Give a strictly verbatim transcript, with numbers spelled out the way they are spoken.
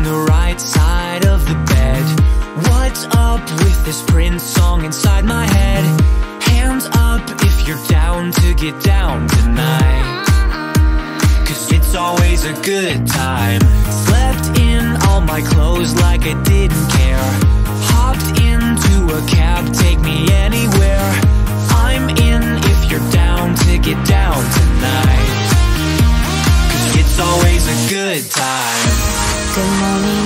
on the right side of the bed. What's up with this Prince song inside my head? Hands up if you're down to get down tonight, 'cause it's always a good time. Slept in all my clothes like I didn't care. Hopped into a cab, take me anywhere. I'm in if you're down to get down tonight, 'cause it's always a good time. Good morning